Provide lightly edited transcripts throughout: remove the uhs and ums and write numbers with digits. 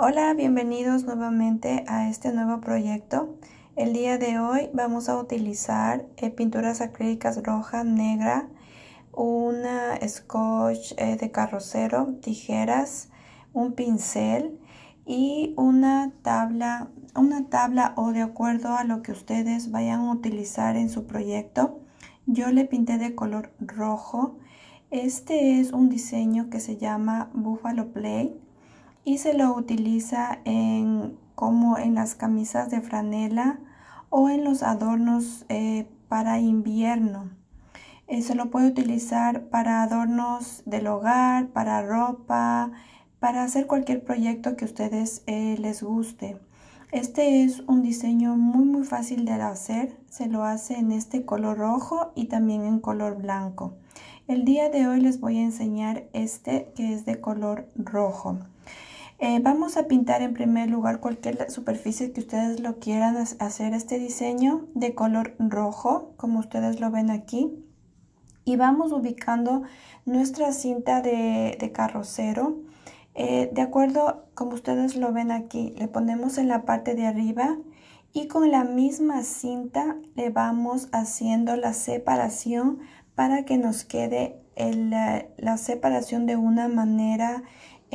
Hola, bienvenidos nuevamente a este nuevo proyecto. El día de hoy vamos a utilizar pinturas acrílicas roja, negra, una scotch de carrocero, tijeras, un pincel y una tabla o de acuerdo a lo que ustedes vayan a utilizar en su proyecto. Yo le pinté de color rojo. Este es un diseño que se llama Buffalo Play y se lo utiliza como en las camisas de franela o en los adornos para invierno. Se lo puede utilizar para adornos del hogar, para ropa, para hacer cualquier proyecto que a ustedes les guste. Este es un diseño muy fácil de hacer. Se lo hace en este color rojo y también en color blanco. El día de hoy les voy a enseñar este que es de color rojo. Vamos a pintar en primer lugar cualquier superficie que ustedes lo quieran hacer este diseño de color rojo, como ustedes lo ven aquí. Y vamos ubicando nuestra cinta de carrocero. De acuerdo como ustedes lo ven aquí, le ponemos en la parte de arriba y con la misma cinta le vamos haciendo la separación para que nos quede la separación de una manera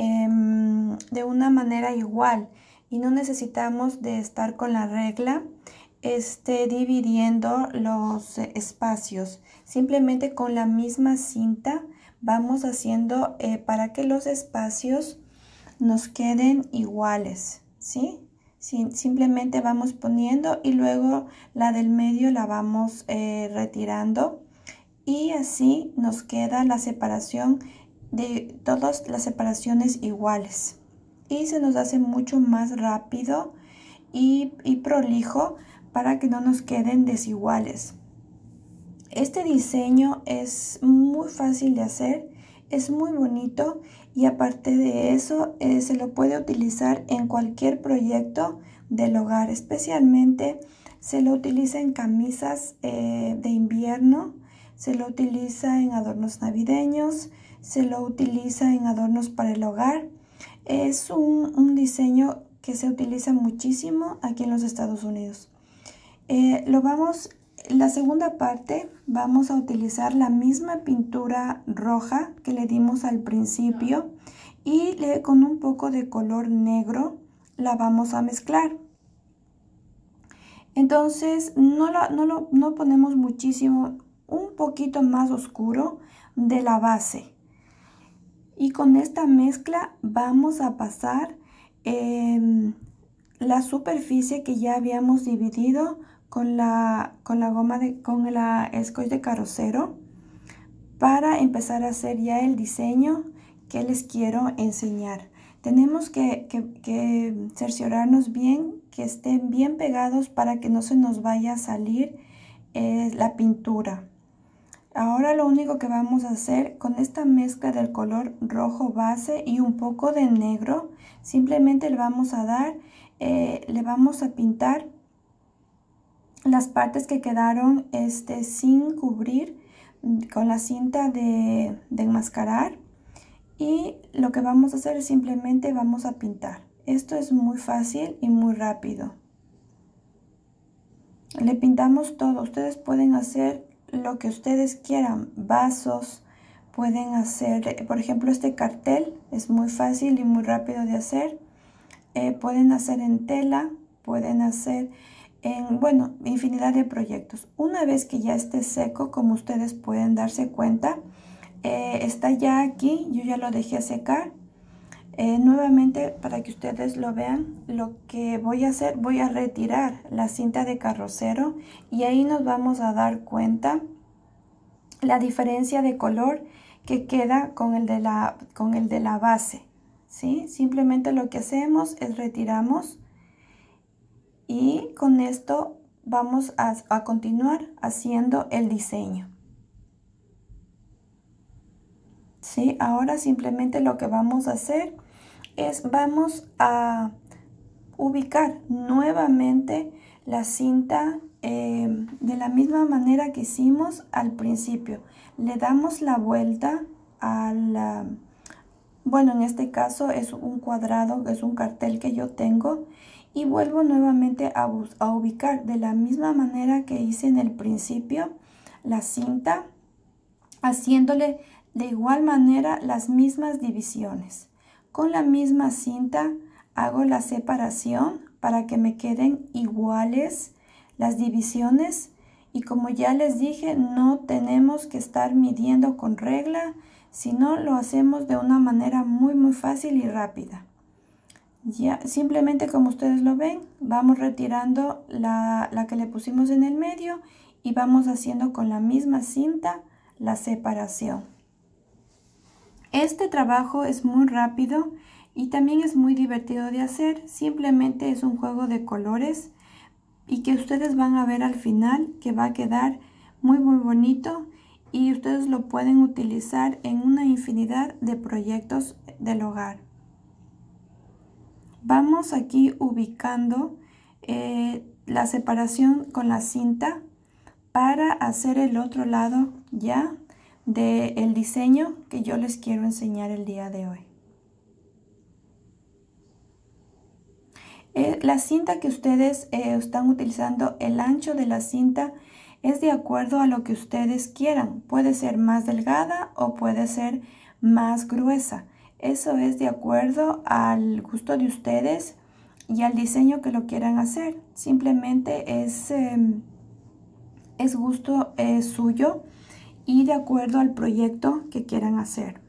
igual, y no necesitamos de estar con la regla dividiendo los espacios. Simplemente con la misma cinta vamos haciendo para que los espacios nos queden iguales, ¿sí? Simplemente vamos poniendo y luego la del medio la vamos retirando, y así nos queda la separación de todas las separaciones iguales, y se nos hace mucho más rápido y prolijo para que no nos queden desiguales. Este diseño es muy fácil de hacer, es muy bonito, y aparte de eso se lo puede utilizar en cualquier proyecto del hogar. Especialmente se lo utiliza en camisas de invierno, se lo utiliza en adornos navideños, se lo utiliza en adornos para el hogar. Es un diseño que se utiliza muchísimo aquí en los Estados Unidos. La segunda parte vamos a utilizar la misma pintura roja que le dimos al principio, y con un poco de color negro la vamos a mezclar. Entonces no ponemos muchísimo, un poquito más oscuro de la base. Y con esta mezcla vamos a pasar la superficie que ya habíamos dividido con la scotch de carrocero, para empezar a hacer ya el diseño que les quiero enseñar. Tenemos que cerciorarnos bien que estén bien pegados para que no se nos vaya a salir la pintura. Ahora lo único que vamos a hacer con esta mezcla del color rojo base y un poco de negro, simplemente le vamos a pintar las partes que quedaron sin cubrir con la cinta de enmascarar, y lo que vamos a hacer es simplemente vamos a pintar. Esto es muy fácil y muy rápido. Le pintamos todo. Ustedes pueden hacer lo que ustedes quieran, vasos, pueden hacer, por ejemplo, este cartel es muy fácil y muy rápido de hacer. Pueden hacer en tela, pueden hacer bueno, infinidad de proyectos. Una vez que ya esté seco, como ustedes pueden darse cuenta, está ya aquí, yo ya lo dejé secar. Nuevamente, para que ustedes lo vean, lo que voy a hacer, voy a retirar la cinta de carrocero, y ahí nos vamos a dar cuenta la diferencia de color que queda con el de la base, ¿sí? Simplemente lo que hacemos es retiramos, y con esto vamos a continuar haciendo el diseño. ¿Sí? Ahora simplemente lo que vamos a hacer es vamos a ubicar nuevamente la cinta de la misma manera que hicimos al principio. Le damos la vuelta Bueno, en este caso es un cuadrado, es un cartel que yo tengo y vuelvo nuevamente a ubicar de la misma manera que hice en el principio la cinta, haciéndole de igual manera las mismas divisiones. Con la misma cinta hago la separación para que me queden iguales las divisiones y como ya les dije, no tenemos que estar midiendo con regla, sino lo hacemos de una manera muy fácil y rápida. Ya, simplemente como ustedes lo ven, vamos retirando la que le pusimos en el medio y vamos haciendo con la misma cinta la separación. Este trabajo es muy rápido y también es muy divertido de hacer. Simplemente es un juego de colores y que ustedes van a ver al final que va a quedar muy bonito y ustedes lo pueden utilizar en una infinidad de proyectos del hogar. Vamos aquí ubicando la separación con la cinta para hacer el otro lado ya del diseño que yo les quiero enseñar el día de hoy. La cinta que ustedes están utilizando, el ancho de la cinta es de acuerdo a lo que ustedes quieran. Puede ser más delgada o puede ser más gruesa. Eso es de acuerdo al gusto de ustedes y al diseño que lo quieran hacer. Simplemente es gusto suyo y de acuerdo al proyecto que quieran hacer.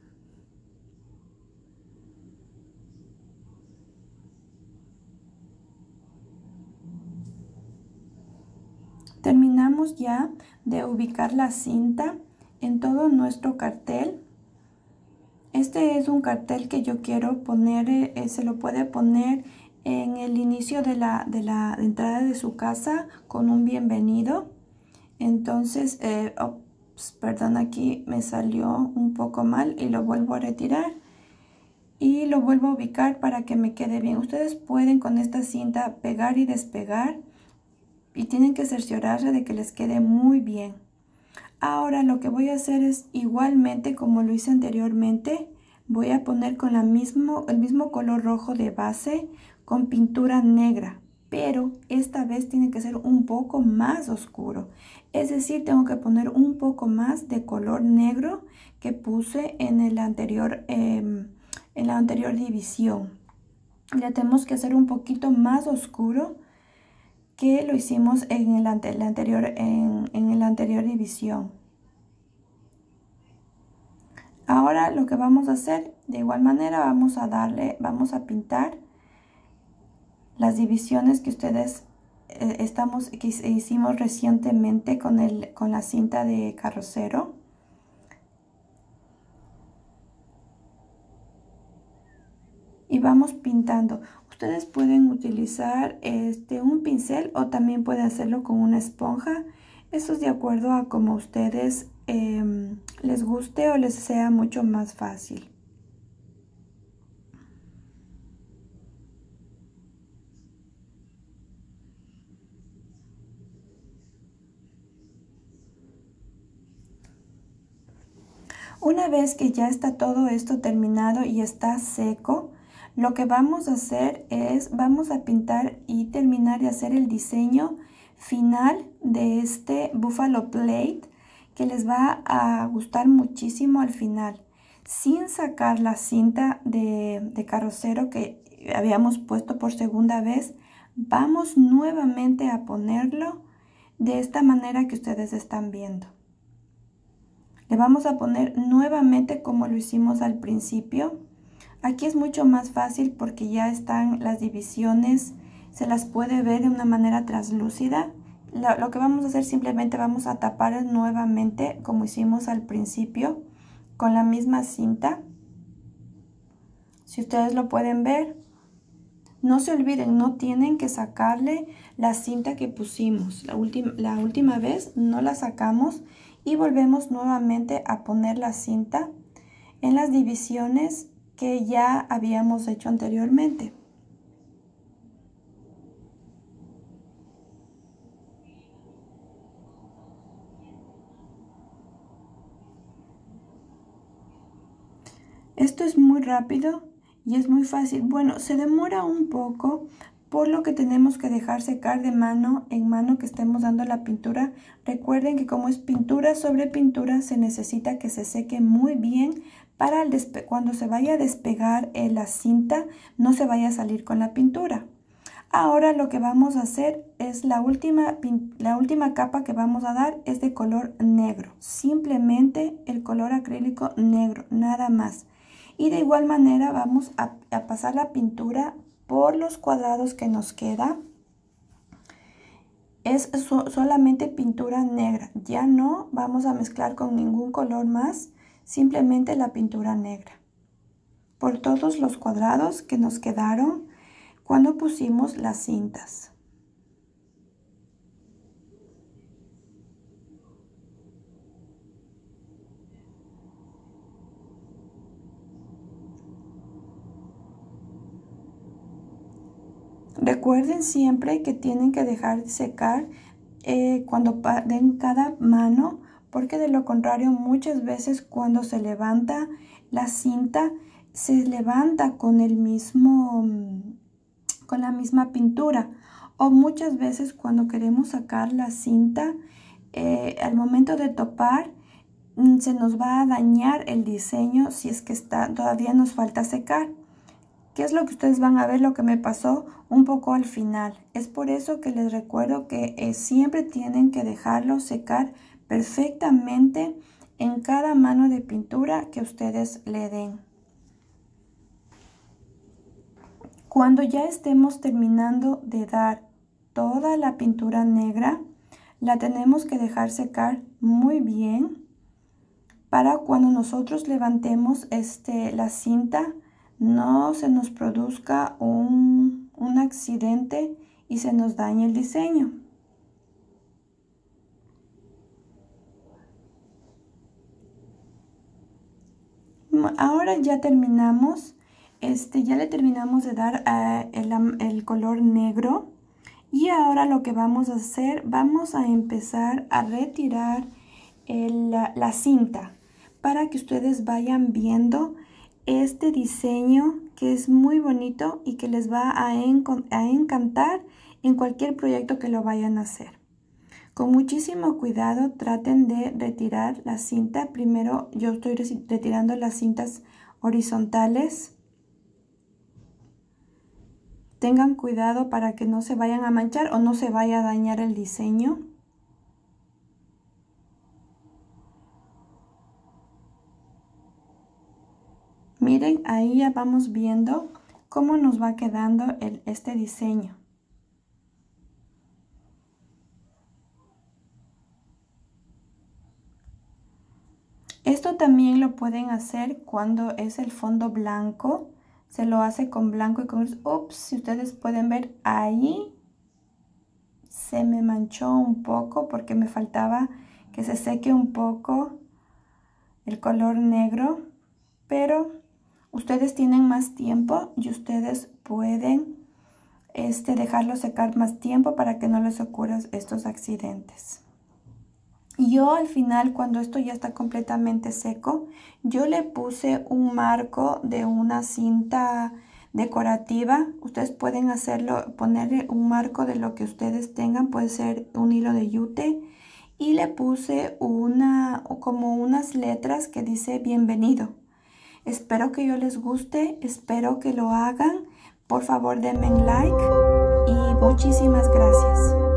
Terminamos ya de ubicar la cinta en todo nuestro cartel. Este es un cartel que yo quiero poner, se lo puede poner en el inicio de la entrada de su casa con un bienvenido. Entonces, perdón, aquí me salió un poco mal y lo vuelvo a retirar y lo vuelvo a ubicar para que me quede bien. Ustedes pueden con esta cinta pegar y despegar y tienen que cerciorarse de que les quede muy bien. Ahora lo que voy a hacer es igualmente como lo hice anteriormente, voy a poner con el mismo color rojo de base con pintura negra, pero esta vez tiene que ser un poco más oscuro. Es decir, tengo que poner un poco más de color negro que puse en la anterior división. Ya tenemos que hacer un poquito más oscuro que lo hicimos en la anterior división. Ahora lo que vamos a hacer, de igual manera vamos a pintar las divisiones que ustedes que hicimos recientemente con la cinta de carrocero. Y vamos pintando. Ustedes pueden utilizar un pincel o también pueden hacerlo con una esponja. Eso es de acuerdo a como ustedes les guste o les sea mucho más fácil. Una vez que ya está todo esto terminado y está seco, lo que vamos a hacer es, vamos a pintar y terminar de hacer el diseño final de este Buffalo Plate que les va a gustar muchísimo al final. Sin sacar la cinta de carrocero que habíamos puesto por segunda vez, vamos nuevamente a ponerlo de esta manera que ustedes están viendo. Le vamos a poner nuevamente como lo hicimos al principio. Aquí es mucho más fácil porque ya están las divisiones, se las puede ver de una manera translúcida. Lo que vamos a hacer simplemente vamos a tapar nuevamente como hicimos al principio con la misma cinta. Si ustedes lo pueden ver, no se olviden, no tienen que sacarle la cinta que pusimos. La última vez no la sacamos y volvemos nuevamente a poner la cinta en las divisiones que ya habíamos hecho anteriormente. Esto es muy rápido y es muy fácil. Bueno, se demora un poco, por lo que tenemos que dejar secar de mano en mano que estemos dando la pintura. Recuerden que como es pintura sobre pintura, se necesita que se seque muy bien para cuando se vaya a despegar la cinta, no se vaya a salir con la pintura. Ahora lo que vamos a hacer es la última capa que vamos a dar es de color negro. Simplemente el color acrílico negro, nada más. Y de igual manera vamos a pasar la pintura por los cuadrados que nos queda. Es solamente pintura negra. Ya no vamos a mezclar con ningún color más. Simplemente la pintura negra. Por todos los cuadrados que nos quedaron cuando pusimos las cintas. Recuerden siempre que tienen que dejar de secar cuando den cada mano, porque de lo contrario muchas veces cuando se levanta la cinta, se levanta con la misma pintura, o muchas veces cuando queremos sacar la cinta, al momento de topar, se nos va a dañar el diseño si es que todavía nos falta secar. ¿Qué es lo que ustedes van a ver? Lo que me pasó un poco al final. Es por eso que les recuerdo que siempre tienen que dejarlo secar perfectamente en cada mano de pintura que ustedes le den. Cuando ya estemos terminando de dar toda la pintura negra, la tenemos que dejar secar muy bien para cuando nosotros levantemos la cinta, no se nos produzca un accidente y se nos dañe el diseño. Ahora ya terminamos, ya le terminamos de dar el color negro, y ahora lo que vamos a hacer, vamos a empezar a retirar la cinta para que ustedes vayan viendo este diseño que es muy bonito y que les va a encantar en cualquier proyecto que lo vayan a hacer. Con muchísimo cuidado traten de retirar la cinta. Primero yo estoy retirando las cintas horizontales. Tengan cuidado para que no se vayan a manchar o no se vaya a dañar el diseño. Miren, ahí ya vamos viendo cómo nos va quedando este diseño. Esto también lo pueden hacer cuando es el fondo blanco. Se lo hace con blanco y con gris. Ups, si ustedes pueden ver ahí se me manchó un poco porque me faltaba que se seque un poco el color negro, pero ustedes tienen más tiempo y ustedes pueden dejarlo secar más tiempo para que no les ocurran estos accidentes. Yo al final, cuando esto ya está completamente seco, yo le puse un marco de una cinta decorativa. Ustedes pueden hacerlo, ponerle un marco de lo que ustedes tengan, puede ser un hilo de yute, y le puse como unas letras que dice bienvenido. Espero que yo les guste, espero que lo hagan. Por favor denme like y muchísimas gracias.